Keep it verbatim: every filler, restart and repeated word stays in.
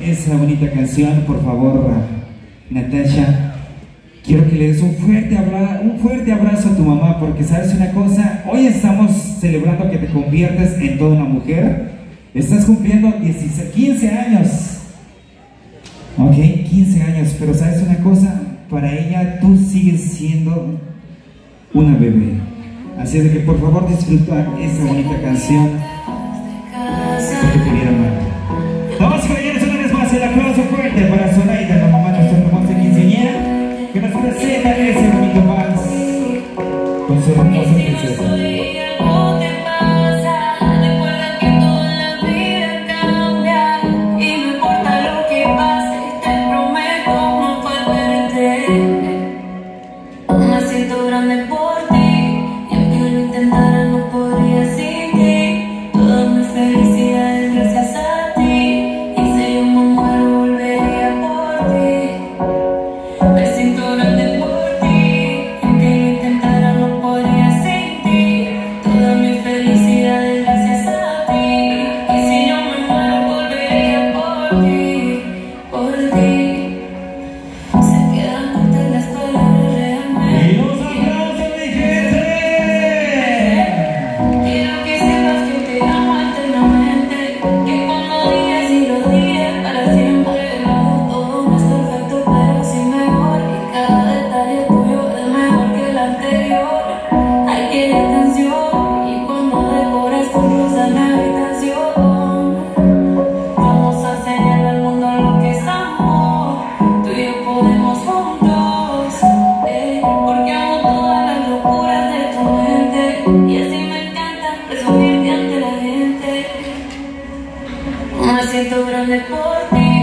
esa bonita canción, por favor, Natasha, quiero que le des un fuerte, abra un fuerte abrazo a tu mamá, porque sabes una cosa, hoy estamos celebrando que te conviertes en toda una mujer. Estás cumpliendo dieciséis, quince años, ok, quince años, pero sabes una cosa, para ella tú sigues siendo una bebé. Así es de que por favor disfruta esa bonita canción con tu querida madre. Vamos a caballeros, una vez más el aplauso fuerte para Zoraida, la mamá de nuestra hermosa quinceañera, que nos presenta ese bonito vals con su hermosa princesa. Me siento grande por ti.